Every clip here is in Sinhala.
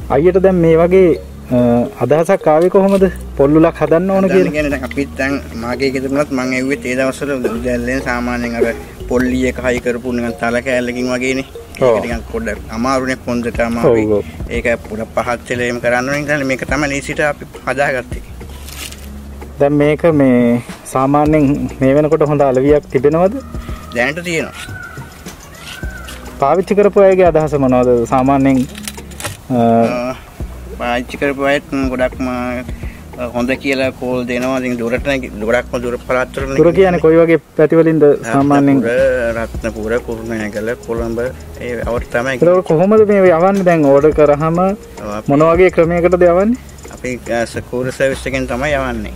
අයියට දැන් මේ වගේ අදහසක් ආවේ කොහොමද? පොල්ලුලක් හදන්න ඕන කියලා. කියන්නේ අපිත් දැන් මාගේ ගෙදරුණත් මම ඇව්වෙත් ඒ දවස්වල උදැල්ලෙන් සාමාන්‍යයෙන් අර පොල්ලි එක හයි කරපු නිකන් තල කෑල්ලකින් වගේනේ. ඒක නිකන් පොඩ්ඩක් අමාරුනේ පොන්දට අමාරුයි. ඒක පොඩක් පහත් තෙලෙම කරන්න ඕනේ ඉතින් මේක තමයි ලීසිට අපි හදාගත්තේ. දැන් මේක මේ සාමාන්‍යයෙන් මේ වෙනකොට හොඳ අලවියක් තිබෙනවද? දැනට තියෙනවා. පාවිච්චි කරපු අයගේ අදහස මොනවද? සාමාන්‍යයෙන් පාවිච්චි කරපු අයත් ගොඩක්ම හොඳ කියලා කෝල් දෙනවා. ඉතින් ගොඩක්ම දුර පළාත්වල දුර කියන්නේ කොයි වගේ පැතිවලින්ද සාමාන්‍යයෙන්? රත්නපුර, කුරුණෑගල, කොළඹ ඒ අවට තමයි. ඒක කොහොමද මේ යවන්නේ දැන් ඕඩර් කරාම මොන වගේ ක්‍රමයකටද යවන්නේ? අපි සකෝර සර්විස් එකෙන් තමයි යවන්නේ.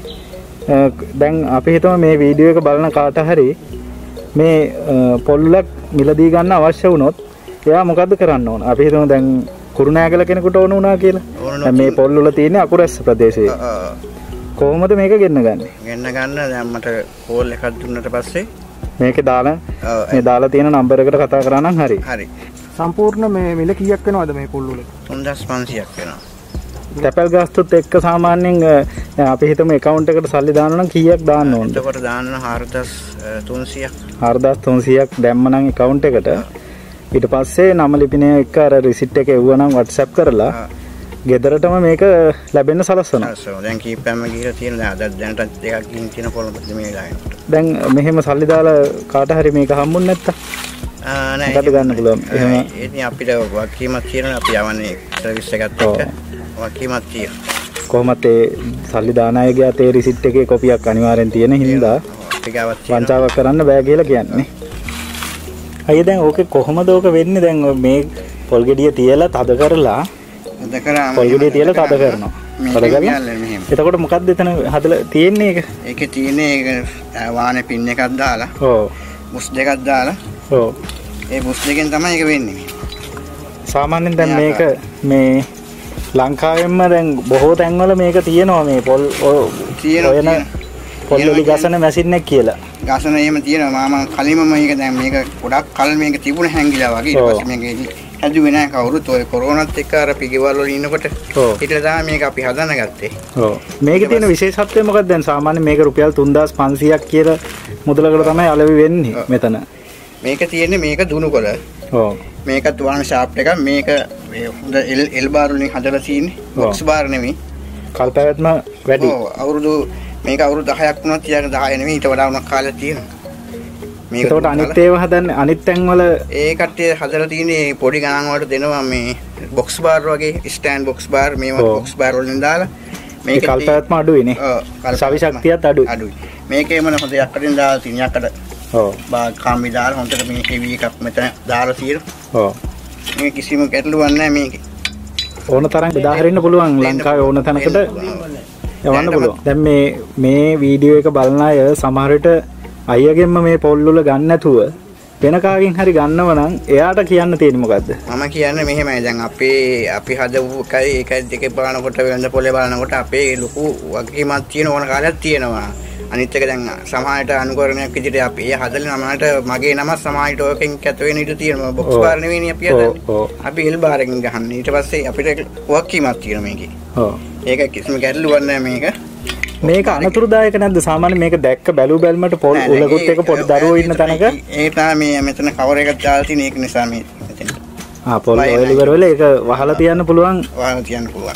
දැන් අපි හිතමු මේ වීඩියෝ එක බලන කාට හරි මේ පොල්ලක් මිලදී ගන්න අවශ්‍ය වුණොත් එයා මොකද්ද කරන්න ඕන? අපි හිතමු දැන් කුරුණෑගල කෙනෙකුට ඕන වුණා කියලා. දැන් මේ පොල් වල තියෙන අකුරැස්ස ප්‍රදේශයේ. කොහොමද මේක ගෙන්න ගන්නේ? ගෙන්න ගන්න දැන් මට කෝල් එකක් දුන්නට පස්සේ මේකේ දාලා මේ දාලා තියෙන නම්බර් එකට කතා කරා නම් හරි. හරි. සම්පූර්ණ මේ මිල කීයක් වෙනවද මේ පොල් වල? 3500ක් වෙනවා. තැපැල් ගාස්තුත් එක්ක සාමාන්‍යයෙන් දැන් අපි හිතමු account එකට සල්ලි දාන්න නම් කීයක් දාන්න ඕනද? එතකොට දාන්න 4300ක්. 4300ක් දැම්ම නම් account එකට ඊට පස්සේ නම ලිපිනය එක්ක අර රිසිට් එක එවුවා නම් WhatsApp කරලා ගෙදරටම මේක ලැබෙන්න සලස්වනවා. දැන් කීපැම්ම ගිහලා තියෙන දැනට දෙකක් ගිහින් තියෙන පොළොම මේ ලායිනට. දැන් මෙහෙම සල්ලි දාලා කාට හරි මේක හම්බුනේ නැත්තම් නෑ මොකද ගන්න පුළුවන්. එහෙම ඉතින් අපිට වකීමක් තියෙනවා අපි යවන්නේ සර්විස් එකත් එක්ක වකීමක් තියෙනවා. කොහොමත් ඒ සල්ලි දාන අයගේ අතේ රිසිට් එකේ කොපියක් අනිවාර්යෙන් තියෙන හින්දා වංචාවක් කරන්න බෑ කියලා කියන්නේ. අයිය දැන් ඕකේ කොහොමද ඕක වෙන්නේ? දැන් මේ පොල් ගෙඩිය තියලා තද කරලා පොල් ගෙඩිය තියලා තද කරනවා. තද කරලා එතකොට මොකක්ද එතන හදලා තියෙන්නේ? ඒකේ තියෙන්නේ වාහනේ පින් එකක් දාලා බුස් දෙකක් දාලා ඒ බුස් දෙකෙන් තමයි ඒක වෙන්නේ. සාමාන්‍යයෙන් දැන් මේක මේ ලංකාවෙන්ම දැන් බොහෝ තැන්වල මේක තියෙනවා මේ පොල් තියෙන පොල් වල ගසන මැෂින් එක කියලා. ගසන එහෙම තියෙනවා. මම කලින්ම මේක දැන් මේක ගොඩක් කල් මේක තිබුණ හැංගිලා වගේ. ඊට පස්සේ මේක හැදුවේ නැහැ කවුරුත්. ඔය කොරෝනාත් එක්ක අර පිටිවල වල ඉන්නකොට ඊට තමයි මේක අපි හදන්න ගත්තේ. ඔව්. මේකේ තියෙන විශේෂත්වය මොකක්ද? දැන් සාමාන්‍යයෙන් මේක රුපියල් 3500ක් කියලා මුදලකට තමයි අලෙවි වෙන්නේ මෙතන. මේක තියෙන්නේ මේක දුනුකොළ. ඔව්. මේකත් වහන ෂාෆ්ට් එකක්. මේක හොඳ එල් බාර් වලින් හදලා තියෙන්නේ. බොක්ස් බාර් නෙමෙයි. කල්පැවැත්ම වැඩි. ඔව්. අවුරුදු මේක අවුරුදු 10ක් වුණත් තියාගෙන 10 නෙමෙයි ඊට වඩා උණක් කාලයක් තියෙනවා. මේක ඒකට අනිත් ඒවා හදන්නේ අනිත් තැන් වල ඒ කට්ටිය හදලා තියෙන්නේ පොඩි ගණන් වලට දෙනවා මේ බොක්ස් බාර් වගේ ස්ටෑන්ඩ් බොක්ස් බාර් මේවා බොක්ස් බාර් වලින් දාලා මේක කල්පැවැත්ම අඩුයිනේ. ඔව්. සවි ශක්තියත් අඩුයි. මේකේම හොඳ යකඩෙන් දාලා තියෙන යකඩ. ඔව්. බා කාම්බි දාලා හොඳට මේ හෙවි එකක් මෙතන දාලා තියෙනවා. ඔව්. මේ කිසිම ගැටලුවක් නැහැ මේකේ. ඕන තරම් බෙදාහරින්න පුළුවන් ලංකාවේ ඕන තැනකට යවන්න පුළුවන්. දැන් මේ වීඩියෝ එක බලන අය සමහර විට අයියගෙන්ම මේ පොල් වල ගන්න නැතුව වෙන කාගෙන් හරි ගන්නව නම් එයාට කියන්න තියෙන්නේ මොකද්ද? මම කියන්නේ මෙහෙමයි. දැන් අපි හදපු එකයි දෙකේ බලනකොට වෙනද පොලේ බලනකොට අපේ ලොකු වගකීමක් තියෙන ඕන කාලයක් තියෙනවා. අනිත් එක දැන් සමාජයට අනුකරණයක් විදිහට අපි හදලා නමකට මගේ නම සමාජයට ඔයකින් කැත වෙන ඉඩ තියෙනවා. බොක්ස් බාර් නෙවෙයිනේ අපි හදන්නේ. අපි එල් බාර් එකකින් ගහන්නේ. ඊට පස්සේ අපිට වගකීමක් තියෙනවා මේකේ. ඔව්. ඒක කිසිම ගැටලුවක් නැහැ මේක. මේක අනතුරුදායක නැද්ද? සාමාන්‍යයෙන් මේක දැක්ක බැලු බැලමට පොල් උලකුත් එක පොඩි දරුවෝ ඉන්න තැනක ඒ තමයි මෙතන කවර් එකක් දාලා තියෙන ඒක නිසා මේ මෙතන. පොල් ඔයල් ඉවර වෙලා ඒක වහලා තියන්න පුළුවන්. වහලා තියන්න පුළුවන්.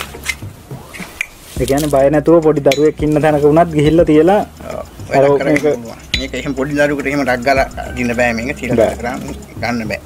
ඒ කියන්නේ බය නැතුව පොඩි දරුවෙක් ඉන්න තැනක වුණත් ගිහිල්ලා තියලා මේක එහෙම පොඩි දරුවෙකුට එහෙම ඩක් ගාලා දින්න බෑ මේක තියලා ගන්න බෑ.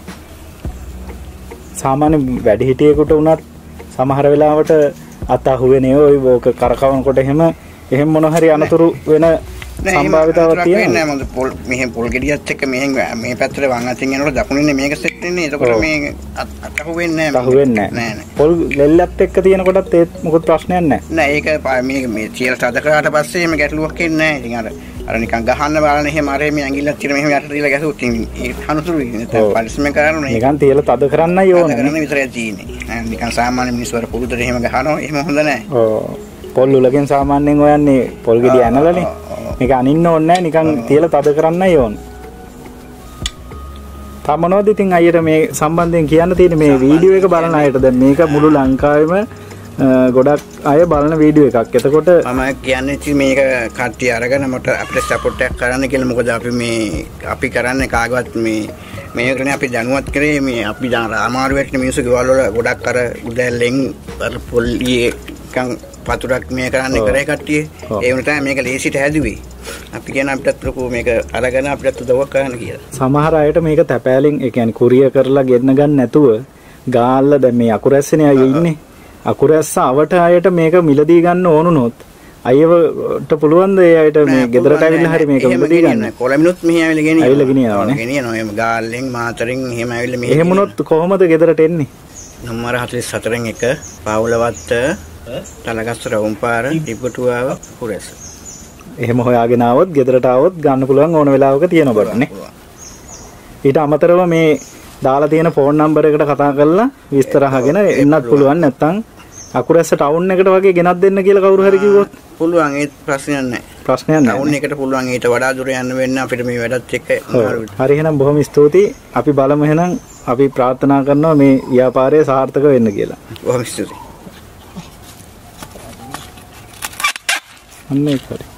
සාමාන්‍ය වැඩිහිටියෙකුට වුණත් සමහර වෙලාවට අත අහුවෙනේ ඔය ඕක කරකවනකොට එහෙම මොන හරි අනතුරු වෙන සම්භාවිතාවක් තියෙනවා. නෑ මම මෙහෙම පොල් ගෙඩියත් එක්ක මේ පැත්තට වම් අතින් යනකොට දකුණින් මේක සෙට් වෙන්නේ. එතකොට මේ අත අහුවෙන්නේ නෑ. අහුවෙන්නේ නෑ. පොල් ලෙල්ලත් එක්ක තියෙනකොටත් ඒත් මොකද ප්‍රශ්නයක් නෑ. නෑ ඒක මේ තියලා තද කරාට පස්සේ එහෙම ගැටලුවක් එන්නේ නෑ. ඉතින් අර නිකන් ගහන්න බලන එහෙම අර මේ ඇඟිල්ලක් තියලා මෙහෙම යට තියලා ගැසුවොත් ඉතින් ඒ අනතුරු ඉන්නේ. පරිස්සමෙන් කරන්න ඕනේ. නිකන් තියලා තද කරන්නයි ඕනේ. කරන්න විතරයි තියෙන්නේ. නිකන් සාමාන්‍ය මිනිස්සු වල පුරුද්දට එහෙම ගහනවා. එහෙම හොඳ නෑ. ඔව්. පොල් උලකින් සාමාන්‍යයෙන් හොයන්නේ පොල් ගෙඩිය ඇනලානේ. මේක අනින්න ඕනේ නැහැ නිකන් තියලා තද කරන්නයි ඕනේ. තමනෝද ඉතින් අයියට මේ සම්බන්ධයෙන් කියන්න තියෙන මේ වීඩියෝ එක බලන අයට දැන් මේක මුළු ලංකාවෙම ගොඩක් අය බලන වීඩියෝ එකක්. එතකොට මම කියන්නේ ඉතින් මේක කට්ටිය අරගෙන මට අපිට සපෝට් එකක් කරන්න කියලා. මොකද අපි කරන්නේ කාගවත් මේකනේ අපි දැනුවත් කරේ මේ අපි අමාරු වෙච්ච මිනිස්සු ගෙවල් වල ගොඩක් අර උදැල්ලෙන් අර පොල්ලියේ කන් පතුරක් මේ කරන්නේ කරේ කට්ටිය. ඒ වුණා මේක ලේසියට හැදුවේ. අපි කියන අපිටත් ලොකු මේක අරගෙන අපිටත් උදව්වක් කරන්න කියලා. සමහර අයට මේක තැපෑලින් ඒ කියන්නේ කුරිය කරලා ගෙන්න ගන්න නැතුව ගාල්ල දැන් මේ අකුරැස්සනේ අය ඉන්නේ. අකුරැස්ස අවට අයට මේක මිලදී ගන්න ඕනුනොත් අයවට පුළුවන් ද ඒ අයට මේ ගෙදරට ඇවිල්ලා හරි මේක මිලදී ගන්න. කොළමිනුත් මෙහි ඇවිල්ලා ගෙනියනවා. ඇවිල්ලා ගෙනියනවානේ. ගෙනියනවා. එහෙම ගාල්ලෙන් මාතරින් එහෙම ඇවිල්ලා මෙහි. එහෙම වුණොත් කොහොමද ගෙදරට එන්නේ? නම්බර 44න් 1 පාවුලවත්ත තලගස්ස රවුම්පාර ටිබුටුවාව කුරැස්ස. එහෙම හොයාගෙන ආවොත් ගෙදරට ආවොත් ගන්න පුළුවන් ඕන වෙලාවක තියෙනකොට නේ. ඊට අමතරව මේ දාලා තියෙන ෆෝන් නම්බර් එකට කතා කරලා විස්තර අහගෙන එන්නත් පුළුවන්. නැත්නම් අකුරැස්ස ටවුන් එකට වගේ ගෙනත් දෙන්න කියලා කවුරු හරි කිව්වොත් පුළුවන්. ඒ ප්‍රශ්නයක් නැහැ. ප්‍රශ්නයක් නැහැ. ටවුන් එකට පුළුවන්. ඊට වඩා දුර යන්න වෙන්න අපිට මේ වැඩත් එක්ක. හරි එහෙනම් බොහොම ස්තුතියි. අපි බලමු එහෙනම් අපි ප්‍රාර්ථනා කරනවා මේ ව්‍යාපාරය සාර්ථක වෙන්න කියලා. බොහොම ස්තුතියි. අන්න ඒක හරි.